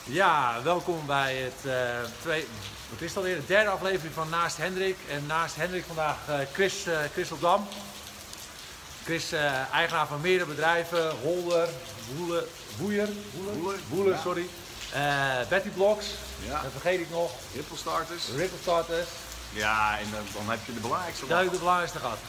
Ja, welkom bij wat is het alweer? De derde aflevering van Naast Hendrik. En naast Hendrik vandaag Chris op Dam. Chris, eigenaar van meerdere bedrijven, Holder, Woeler, ja. sorry. Betty Blocks, Ja. dat vergeet ik nog. Ripple Starters. Ripple Starters. Ja, en dan heb je de belangrijkste. Dat heb ik de belangrijkste gehad.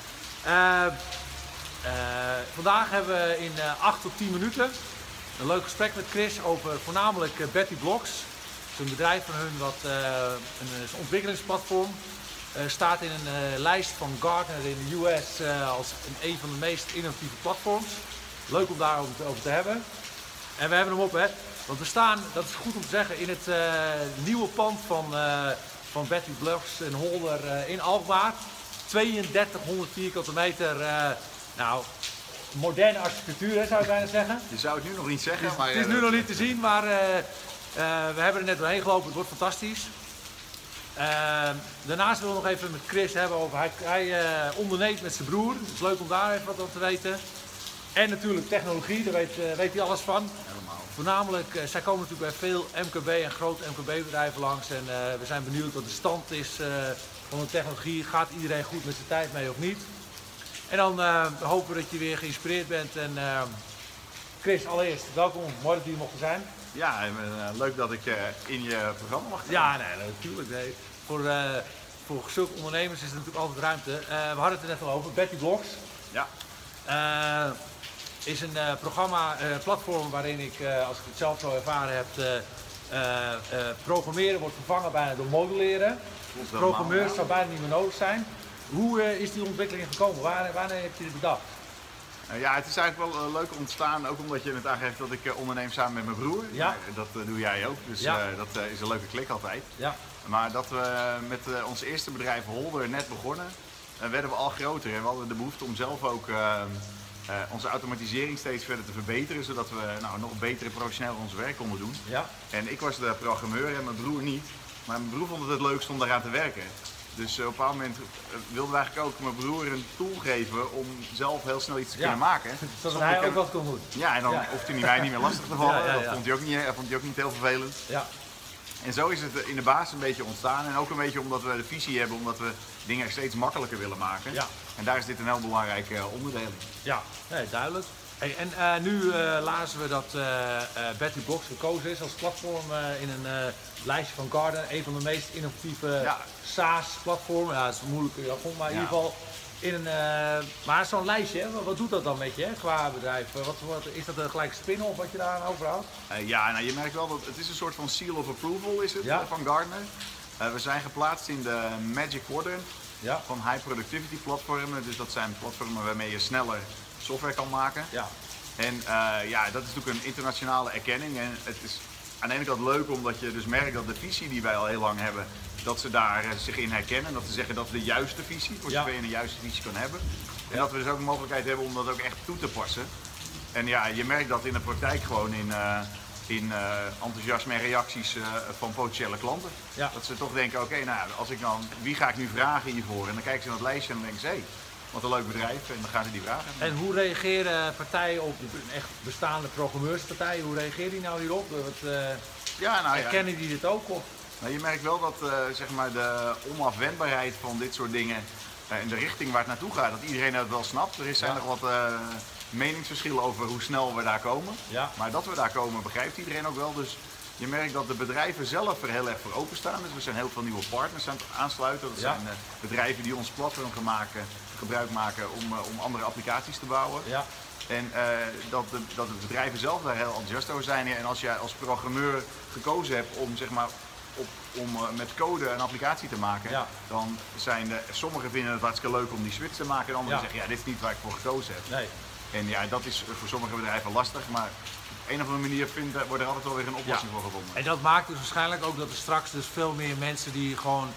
Vandaag hebben we in 8 tot 10 minuten een leuk gesprek met Chris over voornamelijk Betty Blocks. Het is een bedrijf van hun wat een ontwikkelingsplatform staat in een lijst van Gartner in de US als een van de meest innovatieve platforms. Leuk om daarover te hebben. En we hebben hem op, hè. Want we staan, dat is goed om te zeggen, in het nieuwe pand van Betty Blocks en Holder in Alkmaar. 3200 vierkante meter, nou, moderne architectuur, hè, zou ik bijna zeggen. Je zou het nu nog niet zeggen, maar... Het is nu nog niet te zien, maar we hebben er net doorheen gelopen. Het wordt fantastisch. Daarnaast willen we nog even met Chris hebben over... Hij onderneemt met zijn broer. Het is leuk om daar even wat over te weten. En natuurlijk technologie, daar weet hij alles van. Helemaal. Voornamelijk, zij komen natuurlijk bij veel MKB en grote MKB-bedrijven langs. En we zijn benieuwd wat de stand is van de technologie. Gaat iedereen goed met zijn tijd mee of niet? En dan hopen we dat je weer geïnspireerd bent. En Chris, allereerst welkom. Mooi dat jullie mochten zijn. Ja, en, leuk dat ik in je programma mag zijn. Ja, nee, natuurlijk. Nee. Voor zulke ondernemers is er natuurlijk altijd ruimte. We hadden het er net al over. Betty Blocks Ja. is een platform waarin ik, als ik het zelf zo ervaren heb, programmeren wordt vervangen bijna door modelleren. Klopt Dus helemaal, programmeurs ja. zou bijna niet meer nodig zijn. Hoe is die ontwikkeling gekomen? Wanneer heb je dit bedacht? Ja, het is eigenlijk wel leuk ontstaan, ook omdat je het aangeeft dat ik onderneem samen met mijn broer. Ja. Dat doe jij ook, dus Ja. dat is een leuke klik altijd. Ja. Maar dat we met ons eerste bedrijf Holder net begonnen, werden we al groter. En we hadden de behoefte om zelf ook onze automatisering steeds verder te verbeteren, zodat we nog beter en professioneel ons werk konden doen. Ja. En ik was de programmeur en mijn broer niet. Maar mijn broer vond het leukst om daaraan te werken. Dus op een bepaald moment wilden we eigenlijk ook mijn broer een tool geven om zelf heel snel iets te kunnen maken. Zodat hij ook wat kon doen. Ja, en dan Ja. hoefde hij mij niet meer lastig te vallen. Ja. Dat vond hij ook niet heel vervelend. Ja. En zo is het in de basis een beetje ontstaan. En ook een beetje omdat we de visie hebben, omdat we dingen steeds makkelijker willen maken. Ja. En daar is dit een heel belangrijk onderdeel in. Ja, nee, duidelijk. Hey, en nu lazen we dat Betty Blocks gekozen is als platform in een lijstje van Gartner. Een van de meest innovatieve SaaS-platformen. Ja, dat is een moeilijke jargon, maar in ieder geval in een... maar zo'n lijstje, hè? Wat doet dat dan met je, hè, qua bedrijf? Is dat een gelijk spin-off wat je daar aan overhoudt? Ja, nou, je merkt wel dat het is een soort van seal of approval is het van Gartner. We zijn geplaatst in de Magic Quadrant van high productivity platformen. Dus dat zijn platformen waarmee je sneller software kan maken. Ja. En dat is natuurlijk een internationale erkenning. En het is aan de ene kant leuk omdat je dus merkt dat de visie die wij al heel lang hebben, dat ze daar zich in herkennen. Dat ze zeggen dat is de juiste visie, voor zover je een juiste visie kan hebben. En dat we dus ook de mogelijkheid hebben om dat ook echt toe te passen. En ja, je merkt dat in de praktijk gewoon in enthousiasme en reacties van potentiële klanten. Ja. Dat ze toch denken, oké, wie ga ik nu vragen hiervoor? En dan kijken ze naar het lijstje en dan denken ze, hé, wat een leuk bedrijf. En dan gaan ze die vragen. En hoe reageren partijen op echt bestaande programmeurspartijen? Hoe reageren die nou hierop? Herkennen die dit ook? Of? Nou, je merkt wel dat zeg maar de onafwendbaarheid van dit soort dingen en de richting waar het naartoe gaat, dat iedereen het wel snapt. Er zijn nog wat meningsverschillen over hoe snel we daar komen. Ja. Maar dat we daar komen begrijpt iedereen ook wel. Dus je merkt dat de bedrijven zelf er heel erg voor openstaan. Dus er zijn heel veel nieuwe partners aan het aansluiten. Dat zijn bedrijven die ons platform gaan gebruik maken om andere applicaties te bouwen. Ja. En dat de bedrijven zelf daar heel enthousiast over zijn. En als jij als programmeur gekozen hebt om, zeg maar, om met code een applicatie te maken, dan zijn sommigen vinden het hartstikke leuk om die switch te maken. En anderen zeggen, dit is niet waar ik voor gekozen heb. Nee. En ja, dat is voor sommige bedrijven lastig, maar op een of andere manier wordt er altijd wel weer een oplossing voor gevonden. En dat maakt dus waarschijnlijk ook dat er straks dus veel meer mensen die gewoon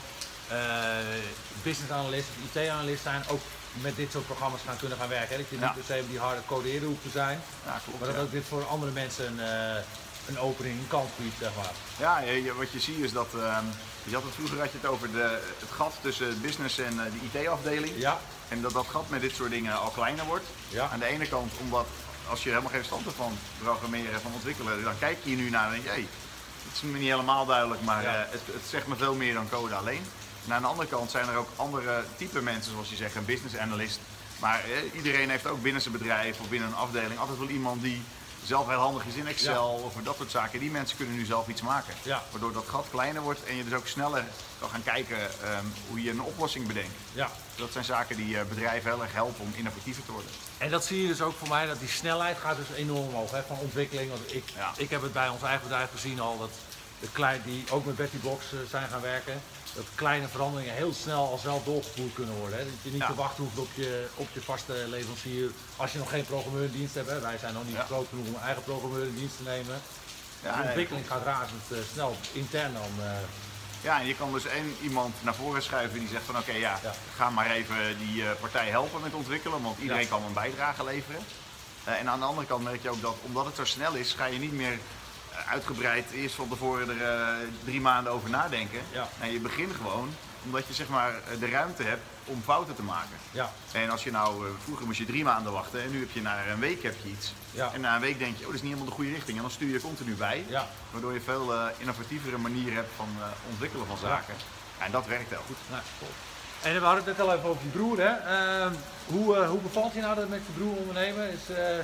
business analyst of IT-analyst zijn, ook met dit soort programma's kunnen gaan werken. Dat je niet per se die harde coderen hoeft te zijn, maar dat ook dit voor andere mensen een opening, een kans biedt, zeg maar. Ja, wat je ziet is dat, vroeger had je het over het gat tussen business en de IT-afdeling. Ja. En dat gat met dit soort dingen al kleiner wordt. Ja. Aan de ene kant omdat als je helemaal geen verstand hebt van programmeren, van ontwikkelen, dan kijk je hier nu naar en denk je, Het is me niet helemaal duidelijk, maar het zegt me veel meer dan code alleen. En aan de andere kant zijn er ook andere type mensen, zoals je zegt, een business analyst. Maar iedereen heeft ook binnen zijn bedrijf of binnen een afdeling altijd wel iemand die zelf heel handig is in Excel of dat soort zaken. Die mensen kunnen nu zelf iets maken. Ja. Waardoor dat gat kleiner wordt en je dus ook sneller kan gaan kijken hoe je een oplossing bedenkt. Ja. Dat zijn zaken die bedrijven heel erg helpen om innovatiever te worden. En dat zie je dus ook voor mij, dat die snelheid gaat dus enorm omhoog, hè, van ontwikkeling. Want ik heb het bij ons eigen bedrijf gezien al, dat die ook met Betty Blocks zijn gaan werken, dat kleine veranderingen heel snel al zelf doorgevoerd kunnen worden. Hè. Dat je niet te wachten hoeft op je vaste leverancier als je nog geen programmeur in dienst hebt. Hè. Wij zijn nog niet groot genoeg om een eigen programmeur in dienst te nemen. Ja, de ontwikkeling gaat razend snel, intern dan. Ja, en je kan dus iemand naar voren schuiven die zegt van oké, ga maar even die partij helpen met ontwikkelen, want iedereen kan een bijdrage leveren. En aan de andere kant merk je ook dat omdat het zo snel is, ga je niet meer uitgebreid eerst van tevoren er 3 maanden over nadenken. Ja. En je begint gewoon omdat je zeg maar de ruimte hebt om fouten te maken. Ja. En als je nou, vroeger moest je 3 maanden wachten en nu heb je na een week heb je iets. Ja. En na een week denk je, oh, dat is niet helemaal de goede richting. En dan stuur je continu bij, waardoor je veel innovatievere manier hebt van ontwikkelen van zaken. Ja, en dat werkt heel goed. Ja, cool. En we hadden het net al even over je broer, hè? Hoe bevalt je nou dat met je broer ondernemen?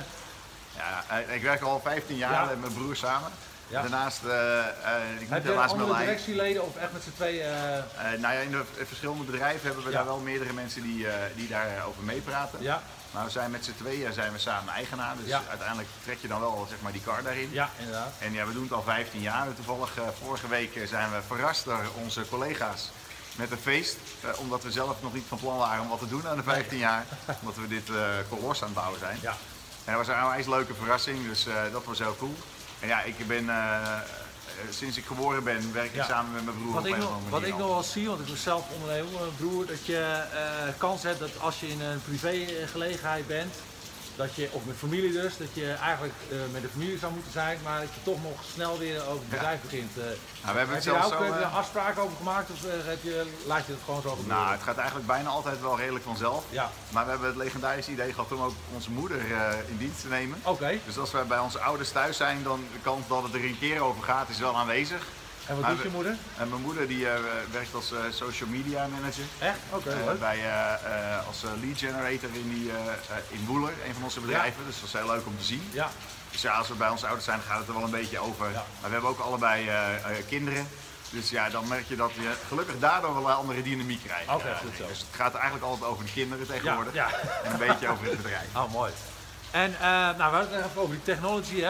Ja, ik werk al 15 jaar met mijn broer samen. Ja. Daarnaast, heb je andere directieleden of echt met z'n tweeën? Nou ja, in de verschillende bedrijven hebben we daar wel meerdere mensen die daarover meepraten. Ja. Maar we zijn met z'n tweeën samen eigenaar, dus uiteindelijk trek je dan wel zeg maar die kar daarin. Ja, inderdaad. En ja, we doen het al 15 jaar. Toevallig vorige week zijn we verrast door onze collega's met een feest, omdat we zelf nog niet van plan waren om wat te doen aan de 15 jaar. Omdat we dit kolos aan het bouwen zijn. Ja. En dat was een onwijs leuke verrassing, dus dat was heel cool. En ja, ik ben, sinds ik geboren ben, werk ik samen met mijn broer op een of andere manier. Wat ik nog wel zie, want ik ben zelf ondernemer met mijn broer, dat je kans hebt dat als je in een privégelegenheid bent, dat je, of met familie dus, dat je eigenlijk met de familie zou moeten zijn, maar dat je toch nog snel weer over het bedrijf begint. Nou, we hebben heb je daar ook afspraken over gemaakt of laat je het gewoon zo gebeuren? Nou, het gaat eigenlijk bijna altijd wel redelijk vanzelf. Ja. Maar we hebben het legendarische idee gehad om ook onze moeder in dienst te nemen. Oké. Dus als wij bij onze ouders thuis zijn, dan de kans dat het er een keer over gaat is wel aanwezig. En wat doet je moeder? En mijn moeder die werkt als social media manager. Echt? Oké, leuk. Als lead generator in Woeler, een van onze bedrijven. Dus dat is heel leuk om te zien. Ja. Dus ja, als we bij onze ouders zijn, dan gaat het er wel een beetje over. Ja. Maar we hebben ook allebei kinderen. Dus ja, dan merk je dat je gelukkig daardoor wel een andere dynamiek krijgt. Oké, goed zo. Dus het gaat eigenlijk altijd over de kinderen tegenwoordig. Ja. En een beetje over het bedrijf. Oh, mooi. En nou, we hadden het even over die technology.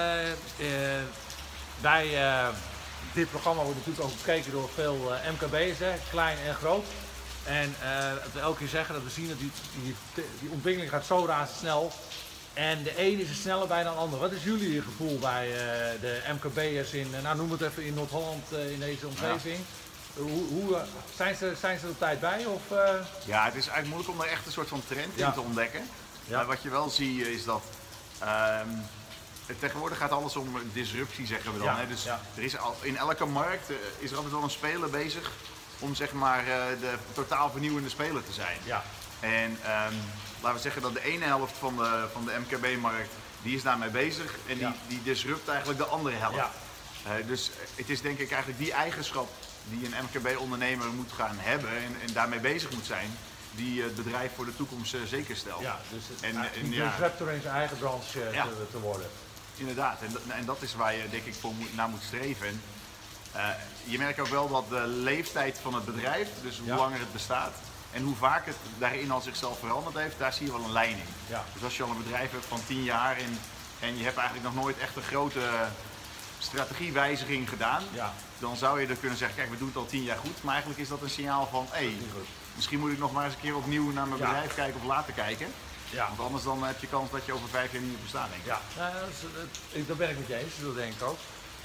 Hè. Dit programma wordt natuurlijk ook bekeken door veel MKB'ers, klein en groot. En we elke keer zeggen dat we zien dat die ontwikkeling gaat zo razendsnel. En de een is er sneller bij dan de ander. Wat is jullie gevoel bij de MKB'ers nou noem het even in Noord-Holland in deze omgeving? Ja. Zijn ze er op tijd bij? Of, Ja, het is eigenlijk moeilijk om er echt een soort van trend in te ontdekken. Ja. Maar wat je wel ziet is dat tegenwoordig gaat alles om disruptie, zeggen we dan. Ja, hè? Dus er is in elke markt is er altijd wel een speler bezig om zeg maar de totaal vernieuwende speler te zijn. Ja. En laten we zeggen dat de ene helft van de MKB-markt die is daarmee bezig en die disrupt eigenlijk de andere helft. Ja. Dus het is denk ik eigenlijk die eigenschap die een MKB-ondernemer moet gaan hebben en daarmee bezig moet zijn, die het bedrijf voor de toekomst zeker stelt. Ja, dus een disruptor in zijn eigen branche te worden. Inderdaad, en dat is waar je denk ik naar moet streven. En, je merkt ook wel dat de leeftijd van het bedrijf, dus hoe langer het bestaat en hoe vaak het daarin al zichzelf veranderd heeft, daar zie je wel een lijn in. Ja. Dus als je al een bedrijf hebt van 10 jaar en je hebt eigenlijk nog nooit echt een grote strategiewijziging gedaan, dan zou je er kunnen zeggen, kijk, we doen het al 10 jaar goed, maar eigenlijk is dat een signaal van, misschien moet ik nog maar eens een keer opnieuw naar mijn bedrijf kijken of later kijken. Ja. Want anders dan heb je kans dat je over 5 jaar niet meer bestaat, denk ik. Ja, dat ben ik met je eens, dat denk ik ook.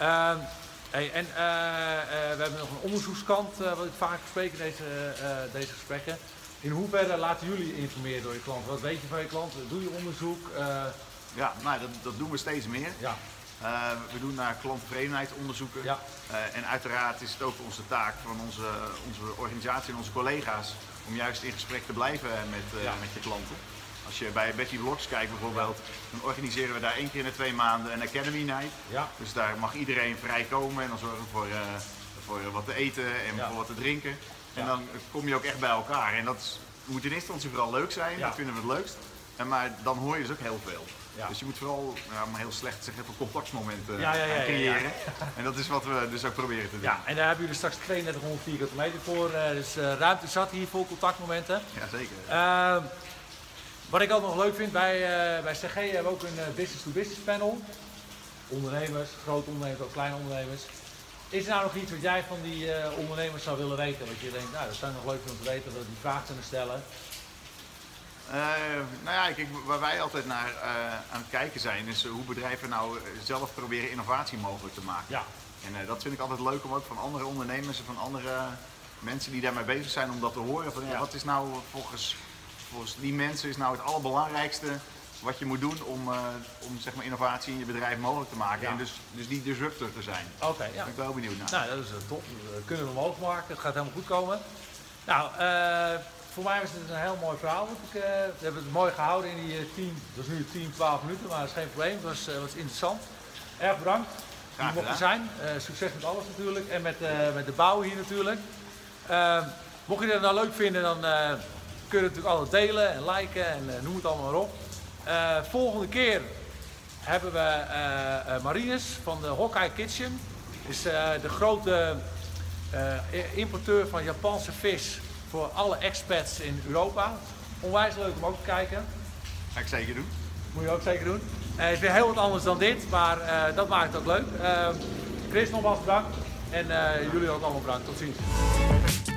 We hebben nog een onderzoekskant, wat ik vaak bespreek in deze gesprekken. In hoeverre laten jullie informeren door je klanten? Wat weet je van je klanten? Doe je onderzoek? Ja, nou, dat doen we steeds meer. Ja. We doen naar klanttevredenheidsonderzoeken. Ja. En uiteraard is het ook onze taak van onze organisatie en onze collega's om juist in gesprek te blijven met je klanten. Als je bij Betty Blocks kijkt bijvoorbeeld, dan organiseren we daar 1 keer in de 2 maanden een Academy Night. Ja. Dus daar mag iedereen vrij komen en dan zorgen we voor wat te eten en voor wat te drinken. En dan kom je ook echt bij elkaar. En dat moet in eerste instantie vooral leuk zijn, dat vinden we het leukst. Maar dan hoor je dus ook heel veel. Ja. Dus je moet vooral, maar heel slecht zeggen, even contactmomenten creëren. En dat is wat we dus ook proberen te doen. Ja, en daar hebben jullie straks 3200 vierkante meter voor. Dus ruimte zat hier voor contactmomenten. Ja, zeker. Wat ik ook nog leuk vind, bij CG hebben we ook een business-to-business panel. Ondernemers, grote ondernemers, ook kleine ondernemers. Is er nou nog iets wat jij van die ondernemers zou willen weten? Wat je denkt, nou dat zou nog leuk om te weten, dat we die vraag kunnen stellen. Nou ja, kijk, waar wij altijd naar aan het kijken zijn, is hoe bedrijven nou zelf proberen innovatie mogelijk te maken. Ja. En dat vind ik altijd leuk om ook van andere ondernemers en van andere mensen die daarmee bezig zijn, om dat te horen. Van, wat is nou volgens die mensen is nou het allerbelangrijkste wat je moet doen om zeg maar innovatie in je bedrijf mogelijk te maken en dus die disruptor te zijn. Oké, Daar ben ik wel benieuwd naar. Nou, dat is top. Dat kunnen we omhoog maken. Het gaat helemaal goed komen. Nou, voor mij was het een heel mooi verhaal. We hebben het mooi gehouden in die 10, dat is nu 10, 12 minuten, maar dat is geen probleem. Het was interessant. Erg bedankt. Graag mocht er zijn. Succes met alles natuurlijk en met de bouw hier natuurlijk. Mocht je het nou leuk vinden, dan kun je het natuurlijk altijd delen en liken en noem het allemaal maar op. Volgende keer hebben we Marines van de Hawkeye Kitchen. Is de grote importeur van Japanse vis voor alle expats in Europa. Onwijs leuk om ook te kijken. Ga ik zeker doen. Moet je ook zeker doen. Het is weer heel wat anders dan dit, maar dat maakt het ook leuk. Chris, nogmaals bedankt. En jullie ook allemaal bedankt. Tot ziens.